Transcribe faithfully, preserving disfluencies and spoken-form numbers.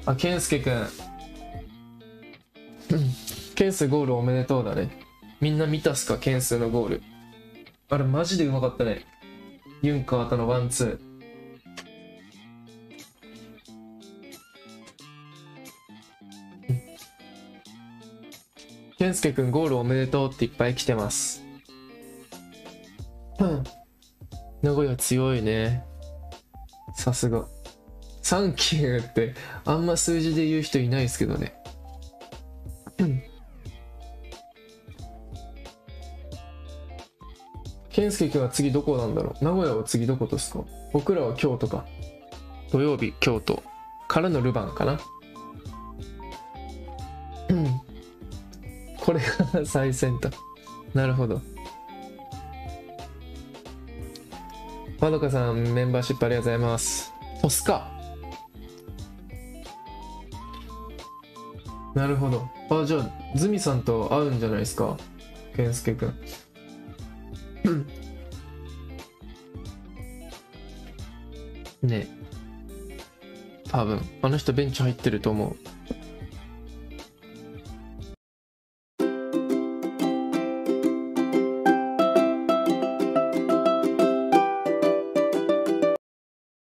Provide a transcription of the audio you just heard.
あ、健介くん。ケンスゴールおめでとうだね。みんな見たっすか、ケンスのゴール。あれマジでうまかったね。ユンカーとのワンツー。ケンスケくんゴールおめでとうっていっぱい来てます。うん。名古屋強いね。さすが。サンキューってあんま数字で言う人いないですけどね。健介君は次どこなんだろう。名古屋は次どこですか。僕らは京都か。土曜日京都からのルヴァンかな。うんこれが最先端。なるほど。まどかさんメンバーシップありがとうございます。トスか。なるほど。あ、じゃあズミさんと会うんじゃないですか、健介君。うんね、多分あの人ベンチ入ってると思う。